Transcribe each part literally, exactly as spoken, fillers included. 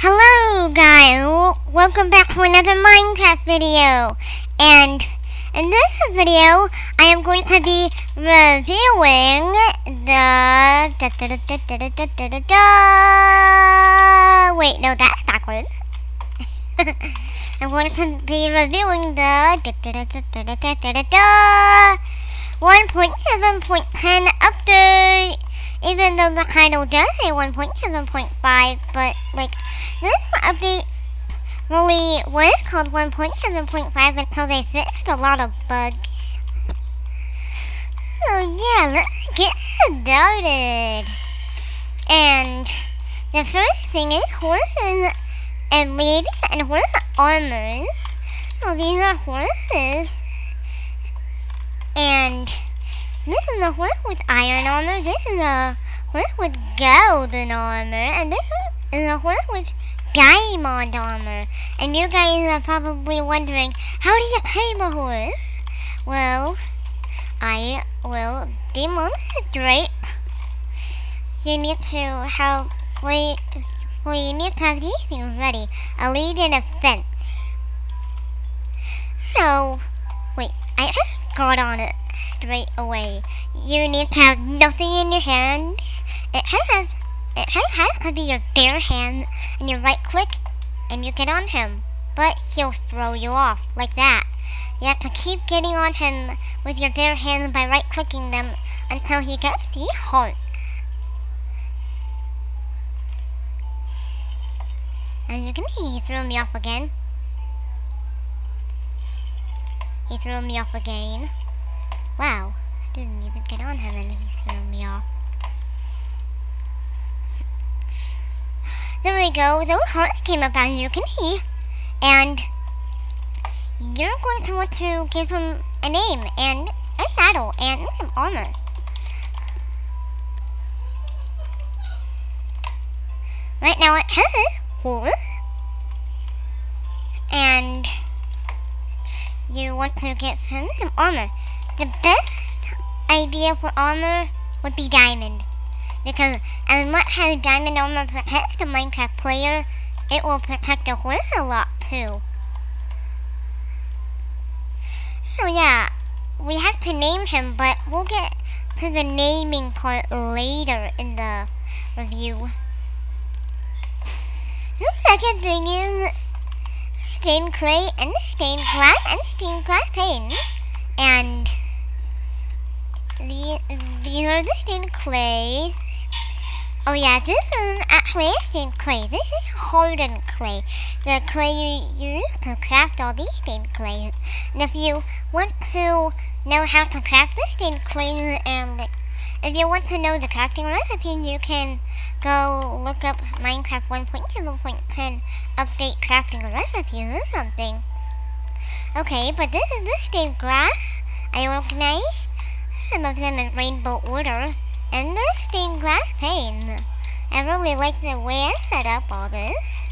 Hello guys, welcome back to another Minecraft video, and in this video I am going to be reviewing the da, da, da, da, da, da, da, da, da. Wait, no, that's backwards. I'm going to be reviewing the da, da, da, da, da, da, da, da, da, one point seven point ten update. Even though the title does say one point seven point five, but like this update really was called one point seven point five until they fixed a lot of bugs. So yeah, let's get started. And the first thing is horses and leads and horse armors. So these are horses. And this is a horse with iron armor, this is a horse with golden armor, and this is a horse with diamond armor. And you guys are probably wondering, how do you tame a horse? Well, I will demonstrate. You need to have, wait, well, you need to have these things ready. A lead and a fence. So, wait, I just got on it straight away. You need to have nothing in your hands. It has it has, has to be your bare hand, and you right click and you get on him. But he'll throw you off like that. You have to keep getting on him with your bare hands by right clicking them until he gets the hearts. And you can see he threw me off again. He threw me off again. Wow, I didn't even get on him and he threw me off. There we go, those hearts came up as you can see. And you're going to want to give him a name and a saddle and some armor. Right now it has horse. And you want to give him some armor. The best idea for armor would be diamond, because as much as diamond armor protects the Minecraft player, it will protect the horse a lot too. So yeah, we have to name him, but we'll get to the naming part later in the review. The second thing is stained clay and stained glass and stained glass panes. And the, these are the stained clays. Oh yeah, this isn't actually a stained clay. This is hardened clay. The clay you use to craft all these stained clays. And if you want to know how to craft the stained clays, and like, if you want to know the crafting recipe, you can go look up Minecraft one point seven point ten update crafting recipes or something. Okay, but this is the stained glass. I organized some of them in rainbow order, and the stained glass pane. I really like the way I set up all this.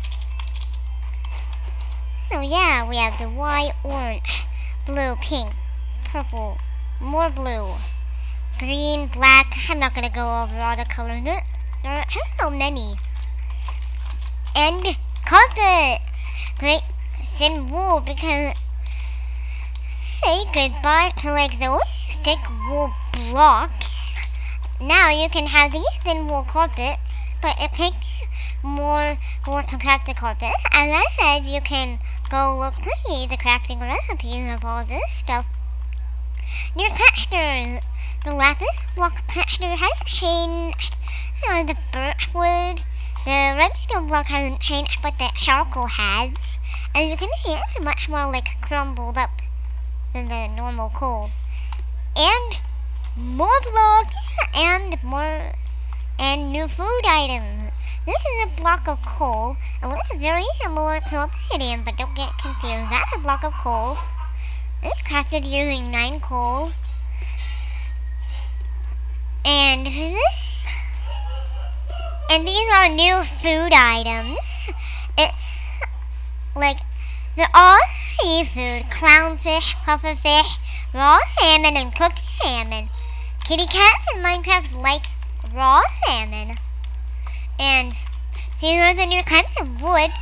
So yeah, we have the white, orange, blue, pink, purple, more blue, green, black. I'm not gonna go over all the colors. There, there are so many. And carpets. Great thin wool, because say goodbye to like those thick wool blocks. Now you can have these thin wool carpets, but it takes more wool to craft the carpets. As I said, you can go look to see the crafting recipes of all this stuff. Your textures. The lapis block texture has changed. So the birch wood, the redstone block hasn't changed, but the charcoal has. As you can see, it's much more like crumbled up than the normal coal. And more blocks and more and new food items. This is a block of coal. It looks very similar to obsidian, but don't get confused. That's a block of coal. It's crafted using nine coal. And this and these are new food items. It's like they're all seafood: clownfish, pufferfish, raw salmon, and cooked salmon. Kitty cats in Minecraft like raw salmon. And these are the new kinds of woods.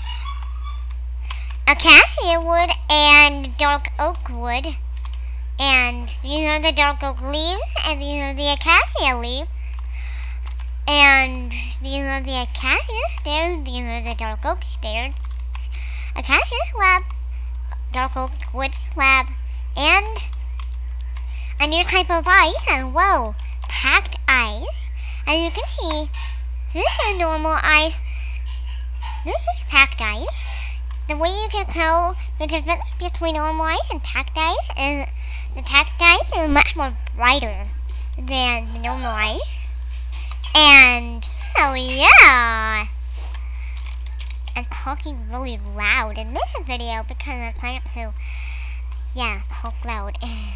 Acacia wood and dark oak wood. And these are the dark oak leaves, and these are the acacia leaves. And these are the acacia stairs, these are the dark oak stairs. Acacia slab, dark oak wood slab, and a new type of ice as well, packed ice. As you can see, this is normal ice, this is packed ice. The way you can tell the difference between normal ice and packed ice is the packed ice is much more brighter than the normal ice. And so yeah, I'm talking really loud in this video because I'm trying to, yeah, talk loud.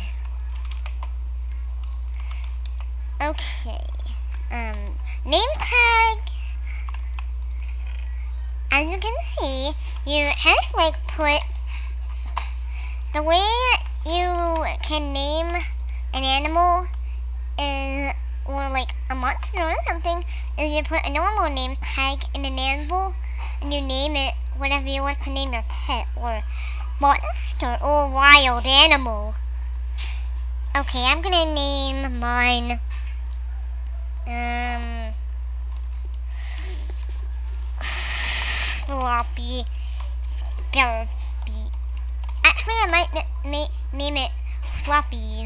Okay, um, name tags. As you can see, you have like put the way you can name an animal is, or like a monster or something, is you put a normal name tag in an animal and you name it whatever you want to name your pet or monster or wild animal. Okay, I'm gonna name mine um Floppy Derby. Actually, I might na na name it Floppy.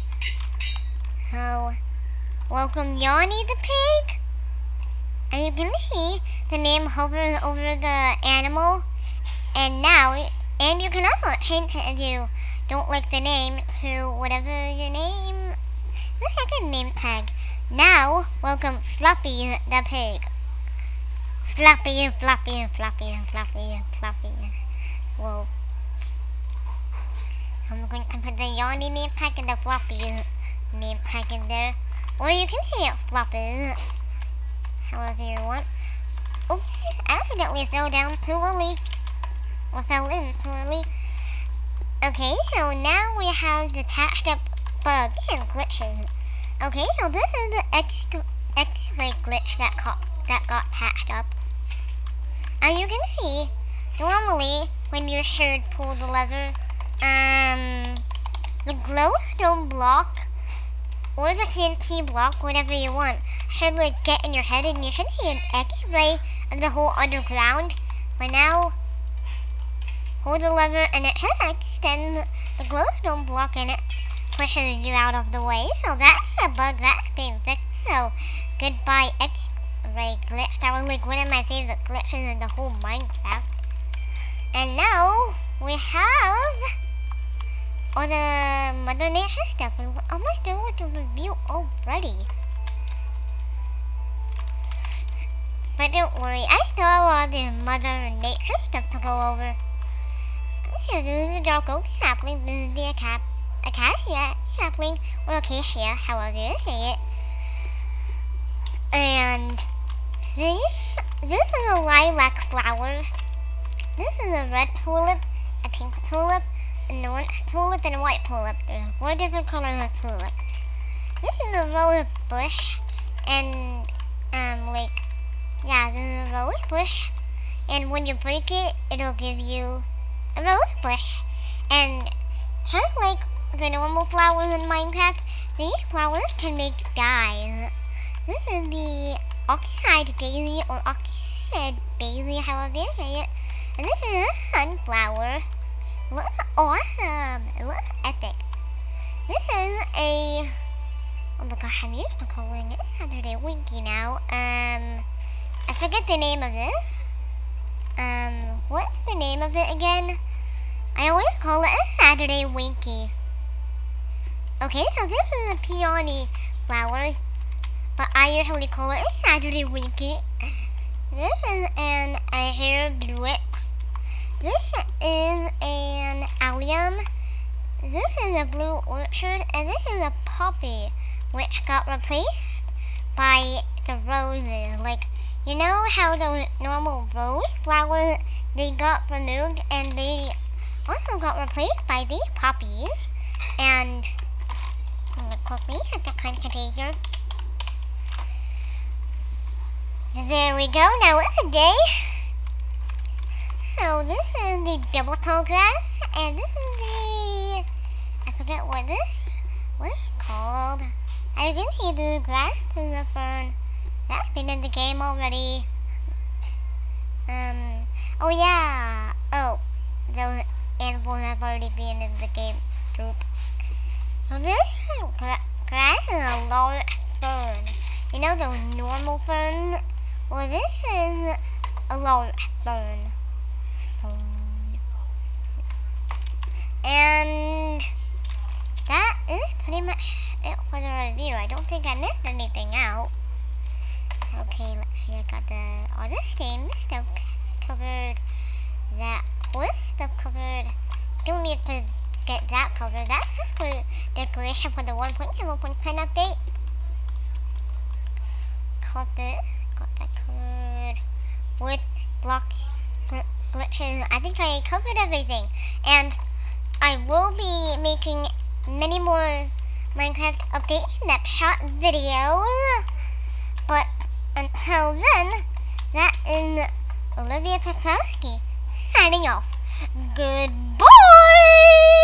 So, welcome Yanni the pig. And you can see the name hovers over the animal. And now, and you can also hint if you don't like the name to whatever your name, the second name tag. Now, welcome Floppy the pig. Floppy and Floppy and Floppy and Floppy and Floppy. Whoa. I'm going to put the Yanni name tag and the Floppy name tag in there. Or you can say it Floppy, however you want. Oops, I accidentally fell down too early. Or fell in too early. Okay, so now we have the patched up bugs and glitches. Okay, so this is the X X-ray glitch that got, that got patched up. As you can see, normally when you should pull the lever, um, the glowstone block or the T N T block, whatever you want, should like get in your head and you should see an X-ray of the whole underground. But now, hold the lever and it should extend the glowstone block and it pushes you out of the way. So that's a bug that's being fixed. So goodbye X-ray glitch. That was like one of my favorite glitches in the whole Minecraft. And now we have all the Mother Nature stuff. We're almost done with the review already. But don't worry, I still have all the Mother Nature stuff to go over. So this is the dark oak sapling, this is the aca acacia sapling, or acacia, however you say it. And this, this is a lilac flower. This is a red tulip, a pink tulip, an orange tulip, and a white tulip. There's four different colors of tulips. This is a rose bush, and um, like, yeah, this is a rose bush. And when you break it, it'll give you a rose bush. And just like the normal flowers in Minecraft, these flowers can make dyes. This is the oxide daisy or oxide daisy, however you say it. And this is a sunflower. It looks awesome. It looks epic. This is a, oh my gosh, I'm used to calling it Saturday Winky now. Um, I forget the name of this. Um, what's the name of it again? I always call it a Saturday Winky. Okay, so this is a peony flower, but I usually call it a Saturday Winky. This is an a hair bluet. This is an allium. This is a blue orchid, and this is a poppy, which got replaced by the roses. Like, you know how the normal rose flowers, they got removed, and they also got replaced by these poppies. And I'm gonna quickly set the container. There we go. Now it's a day. So this is the double tall grass, and this is the, I forget what this what it's called. I didn't see the grass and the fern. That's been in the game already. Um. Oh yeah. Oh, those animals have already been in the game group. So this gra grass is a large fern. You know the normal fern? Well, this is a large fern. Fern. And that is pretty much it for the review. I don't think I missed anything out. Okay, let's see. I got the all this game stuff covered. That was stuff covered. Don't need to get that covered. That's just for decoration for the one point zero point ten update. Carpet, got that covered. Wood blocks, gl glitches. I think I covered everything. And I will be making many more Minecraft update snapshot videos. But until then, that is Olivia Petowski signing off. Goodbye!